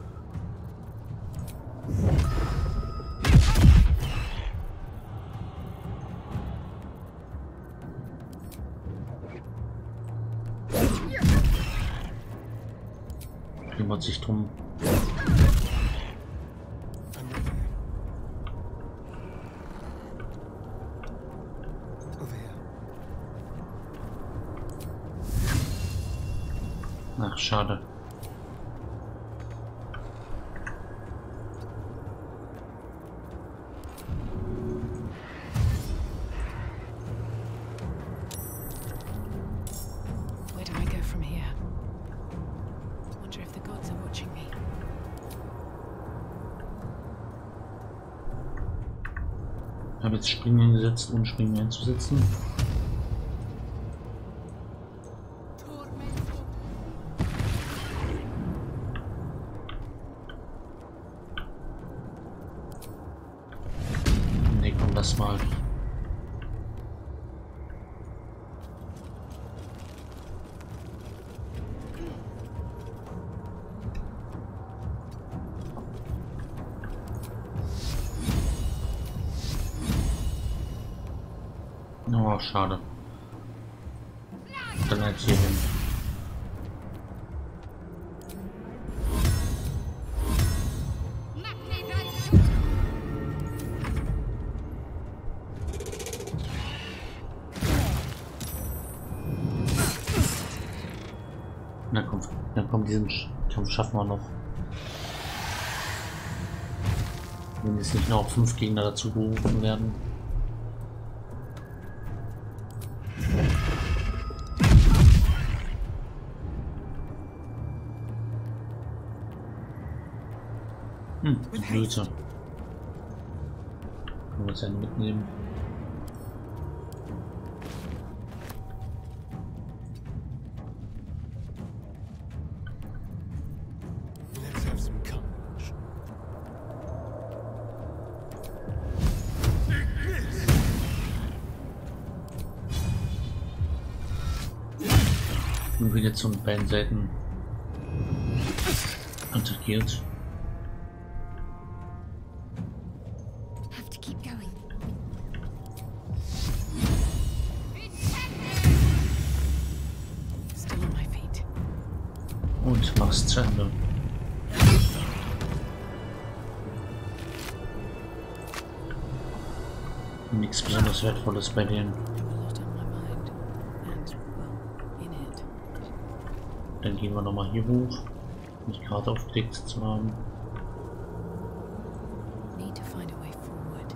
Kümmert sich drum.
I'm ready. Over here.
Ach, schade.
Where do I go from here? Wonder if the gods are watching me.
Ich habe jetzt Springen gesetzt, ohne Springen einzusetzen. Ne, komm, das mal. Oh, schade. Dann halt hier hin. Na komm, dann kommt diesen Kampf schaffen wir noch. Wenn jetzt nicht noch fünf Gegner dazu gerufen werden. Hm, die Blüte. Können wir uns einen mitnehmen.
Let's have some courage.
Und wieder zu beiden Seiten attackiert.
Have to keep going.
Still on my feet.
Und mach's zu Ende. Nichts besonders Wertvolles bei denen.
I have a lot on my mind. And, well, in it.
Dann gehen wir nochmal hier hoch, um die Karte aufgelegt zu haben.
Need to find a way forward.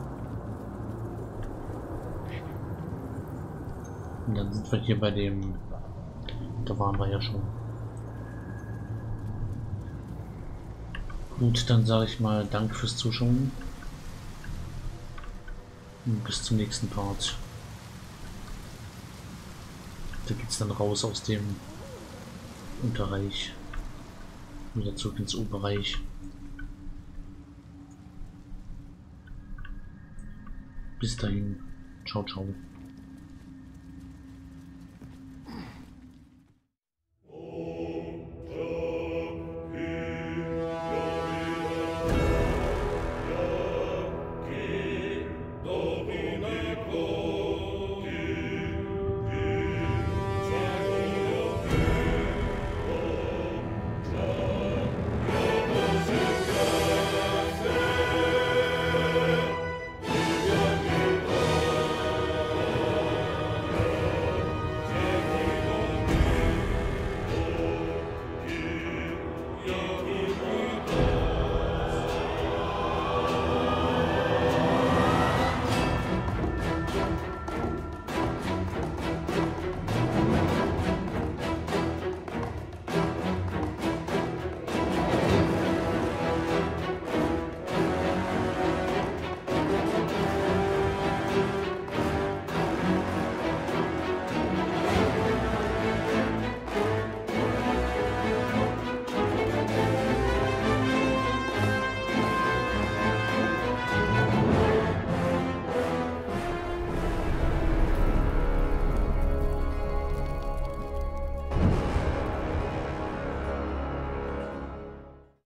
Und dann sind wir hier bei dem... Da waren wir ja schon. Gut, dann sage ich mal Danke fürs Zuschauen. Und bis zum nächsten Part. Da geht's dann raus aus dem Unterreich. Wieder zurück ins Oberreich. Bis dahin. Ciao, ciao.